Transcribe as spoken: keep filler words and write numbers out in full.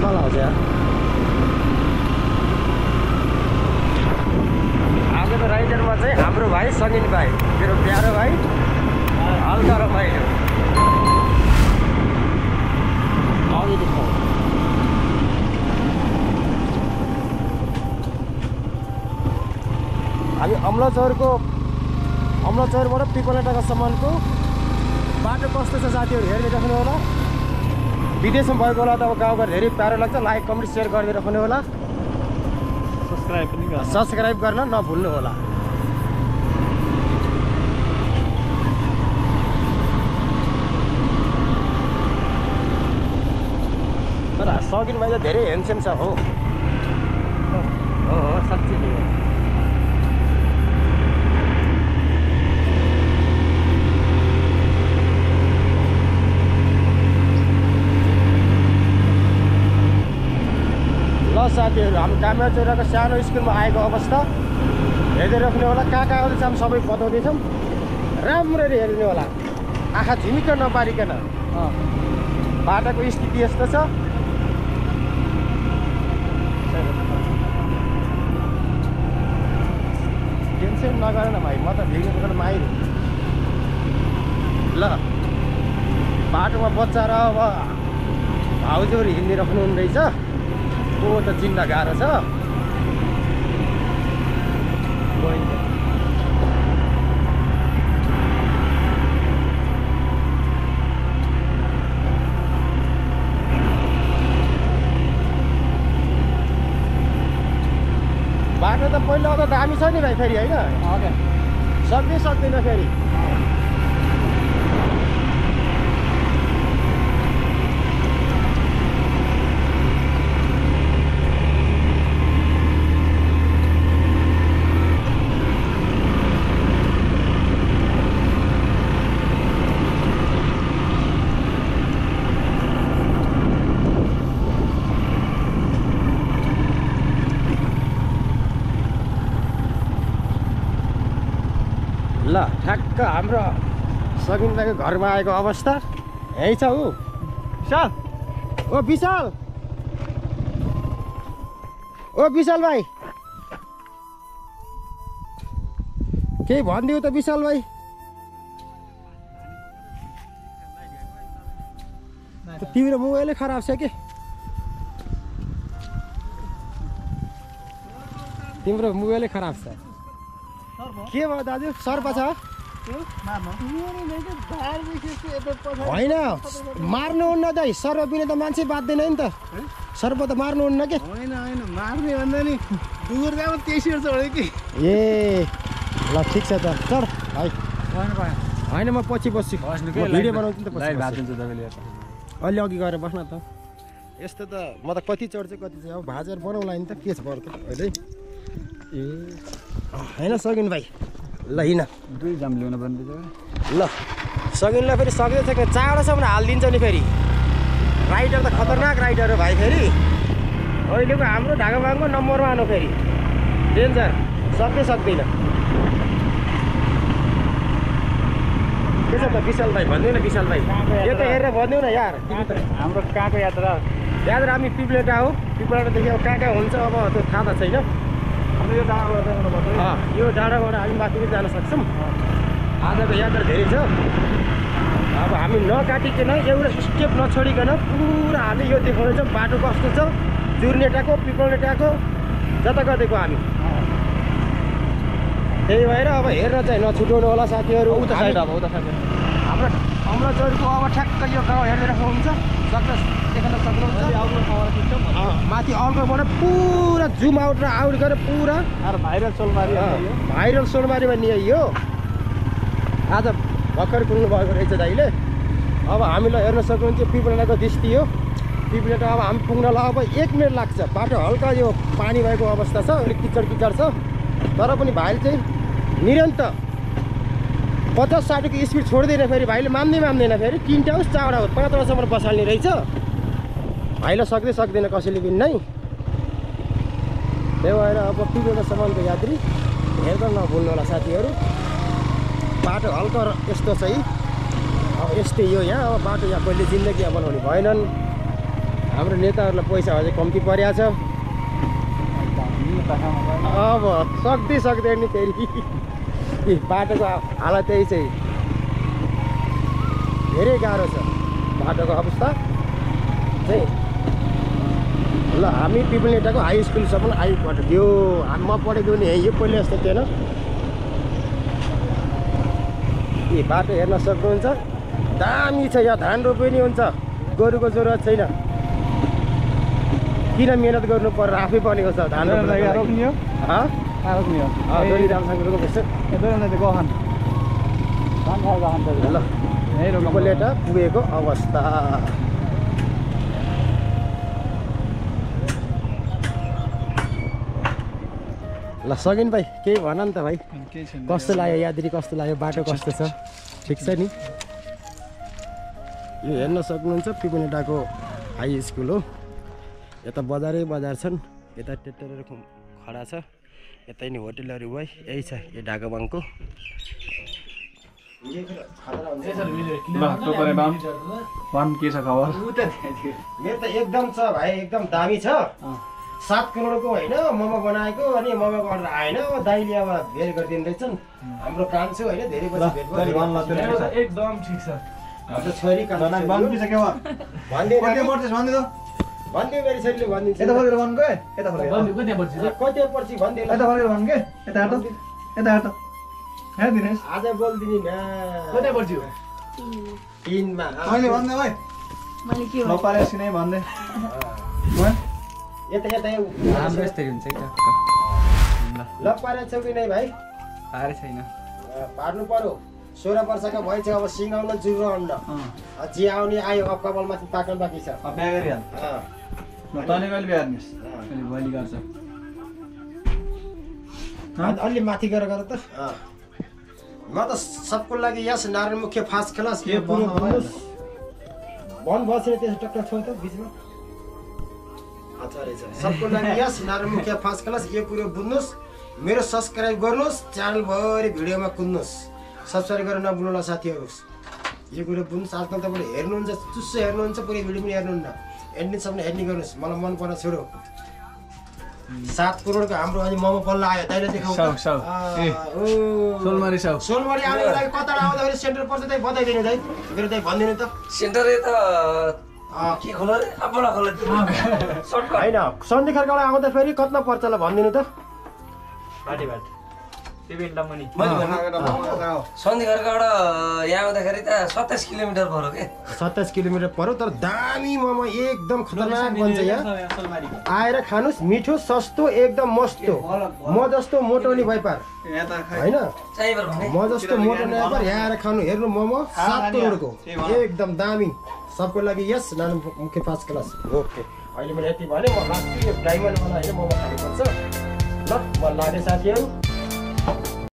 कमाल आउँछ यार। आजको राइडरमा चाहिँ हाम्रो भाइ सगिन भाइ, मेरो प्यारो भाइ, हल्का रमाइलो। हामी अम्लाचौरको अम्लाचौरबाट पिपलेटाकासम्मको बाटो कस्तो छ साथीहरू हेर्दै राख्नु होला। विदेशमा भएको होला त अब गाउँघर धेरै प्यारो लाग्छ। लाइक कमेन्ट सेयर गरिदिएर राख्नु होला। सब्सक्राइब पनि गर्नु सब्सक्राइब गर्न नभुल्नु होला। तर सगिन भाइ त धेरै हेन्सेम छ हो। हो साँच्चै हो। साथीहरू हामी कामेचौराको सानो स्कुलमा आएको अवस्था हेर्दै राख्ने होला। कहाँ कहाँ आउँदैछ हामी सबै बताउँदैछौँ। राम्ररी हेर्ने होला, आँखा झिमिक्क नपारिकन। बाटोको स्थिति यस्तो छ। टेन्सन नगर न भाइ, म त भिडियो बनाउन माहिर। ल बाटोमा बच्चा र अब भाउजूहरू हिँडिराख्नु हुँदैछ। ओ त चिन्ता गाह्रो छ। बाटो त पहिला त दामी छ नि भाइ फेरि होइन? सक्दै सक्दैन फेरि। ल ठ्याक्क हाम्रो सगिन भाइको घरमा आएको अवस्था यही छ। ऊ विशाल, ओ विशाल, ओ विशाल भाइ केही भनिदिऊ त विशाल भाइ। तिम्रो मोबाइलै खराब छ कि? तिम्रो मोबाइलै खराब छ। के भयो दाजु? सर्प छ? होइन मार्नुहुन्न दाइ, सर्प बिना त मान्छे बाँच्दैन नि त। सर्प त मार्नुहुन्न के? होइन होइन मार्ने भन्दा नि दुर जाम तेइस वर्ष भयो कि। ए ल ठिक छ त चढ भाइ। होइन म पछि बस्छु, भिडियो बनाउँछु नि त पछि। अलि अघि गएर बस्न त। यस्तो त म त कति चढ्छु कति चाहिँ अब भाजर बनाउला नि त के छ पर्छ अहिले। ए होइन सगिन भाइ ल हिँड। दुई जाम ल्याउनु पर्ने ल सगिनलाई फेरि सक्दैछ कि चारवटासम्म हालिदिन्छ नि फेरि। राइडर त खतरनाक राइडर हो भाइ फेरि। अहिलेको हाम्रो ढाकाबाङमा नम्बर वान हो फेरि। डेन्जर, सक्दै सक्दैन। के छ त विशाल भाइ भनिदिउ न विशाल भाइ। यो त हेरेर भनिदिउ न यार। हाम्रो कहाँको यात्रा? यात्रा हामी पिपलेटा हो। पिपलेटादेखि अब कहाँ कहाँ हुन्छ अब त्यो थाहा त छैन। यो डाँडाबाट यो डाँडाबाट हामी माथि पनि जान सक्छौँ। आजको यात्रा धेरै छ। अब हामी नकाटिकन एउटा स्टेप नछोडिकन पुरा हामी यो देखाउनेछौँ बाटो कस्तो छ। जुर्नेटाको पिपलेटाको जता कतैको हामी। त्यही भएर अब हेर्न चाहिँ नछुटाउनु होला साथीहरू। उता साइड अब उता साइड हाम्रो अम्लाचौरको अब ठ्याक्क यो गाउँ हेर्दै राख्नुहुन्छ। सक्छ देख्न सक्नुहुन्छ। माथि अर्कोबाट पुरा जुम आउट र आउट गरेर पुरा भाइरल सोलमारी भाइरल सोलमारीमा नि यो आज भर्खर पुग्नु भएको रहेछ दाइले। अब हामीलाई हेर्न सक्नुहुन्छ पिपलेटाको दृष्टि हो। पिपलेटा अब हामी पुग्नलाई अब एक मिनट लाग्छ। बाटो हल्का यो पानी भएको अवस्था छ, अलिक किचड किचड छ। तर पनि भाइले चाहिँ निरन्तर पचास साठीको स्पिड छोड्दैन फेरि। भाइले मान्दै मान्दैन फेरि। तिनवटा होस् चारवटा होस् पाँचवटासम्म बसाल्ने रहेछ। भाइलाई सक्दै सक्दैन कसैले पनि नै। त्यही भएर अब पिपलेटासम्मको यात्री हेर्दा नभुल्नु होला साथीहरू। बाटो हल्का यस्तो चाहिँ अब यस्तै यो यहाँ। अब बाटो यहाँ कहिले जिन्दगी बनाउने भएनन्। हाम्रो नेताहरूलाई पैसा अझै कम्ती परिरहेछ अब सक्दै सक्दैन नि फेरि बाटोको हालत त्यही चाहिँ धेरै गाह्रो छ बाटोको अवस्था चाहिँ ल हामी पिपलनेटाको हाई स्कुलसम्म आइपऱ्यो यो म पढेको नि यो पहिले जस्तो थिएन ए बाटो हेर्न सक्नुहुन्छ दामी छ यहाँ धान रोप्ने हुन्छ गोरुको जरुरत छैन किन मेहनत गर्नु पर्यो आफै बनेको छ धान रोप्ने हो रोप्ने हो डोरी राम्रोसँग रोप्नुपर्छ ल पिपलनेटा पुगेको अवस्था ल सकिन भाइ केही भन नि त भाइ कस्तो लाग्यो यादरी कस्तो लाग्यो बाटो कस्तो छ ठिक छ नि यो हेर्न सक्नुहुन्छ पिपलनेटाको हाई स्कुल हो यता बजारै बजार छन् यता टेक्टरहरू खडा छ यतै नि होटेलहरू भयो यही छ यो ढाकाबाङको मेरो त एकदम छ भाइ एकदम दामी छ सात करोडको होइन मोमो बनाएको अनि मोमोको अर्डर आएन दाइले अब भेट गरिदिनु रहेछन् हाम्रो काम छ होइन धेरै पछि भेट भयो एकदम ठिक छ हाम्रो छोरी काम भनिदियो मेरो छोरीले भनिदिन्छ कति पर्छ भनिदिनु आज बोलिदिनु न तिनमा यता यता ल पारे छौ कि नै भाइ पारे छैन पार्नु पर्यो सोह्र वर्षका भएछ अब सिङ्गाउन जुर्न जे आउने आयो अब कपालमाथि पाक्न बाँकी छ अलि माथि गएर गर त म त सबको लागि यस नारायण मुख्य फास्ट क्लास बन्द बसेर त्यसो टक्क छौ त बिचमा सबको लागि यस नारायण मुख्य फास्ट क्लास यो कुरो बुझ्नुहोस् मेरो सब्सक्राइब गर्नुहोस् च्यानलभरि भिडियोमा कुद्नुहोस् सब्सक्राइब गरेर नभुल्नुहोला साथीहरू यो कुरो बुझ्नुहोस् आजकल तपाईँले हेर्नुहुन्छ चुस्सो हेर्नुहुन्छ पुरै भिडियो पनि हेर्नुहुन्न एन्डिङसम्म हेर्ने गर्नुहोस् मलाई मन पर्न छोडो सात करोडको हाम्रो अनि मोमो पल्ला आयो तैँले देखाउ सोलमारी साउ सोलमारी आउनुको लागि कता आउँदाखेरि सेन्टर पर्छ त्यही बताइदिनु दाइ मेरो त्यही भनिदिनु त सेन्टर यता के खोला रे अपला खोला सर्टकट हैन सन्धि खर्काबाट आउँदा फेरि कतना पर्छ ल भनिदिनु त बाटी बाट टिबिन्डा मनी सन्धि खर्काबाट यहाँ आउँदाखेरि त सत्ताइस किलोमिटर पर्यो के सत्ताइस किलोमिटर पर्यो तर दामी मोमो एकदम खतरनाक बन्छ यहाँ आएर खानुस् मिठो सस्तो एकदम मस्तो म जस्तो मोटो नि व्यापार हैन म जस्तो मोटो नि व्यापार यहाँ आएर खानु हेर्नु मोमो सात करोडको एकदम दामी सबको लागि यस नानु मुख्य फास्ट क्लास ओके अहिले मैले यति भने म लास्ट यो डायमन्ड वाला हैन मोमो खानुपर्छ ल म लागे साथीहरु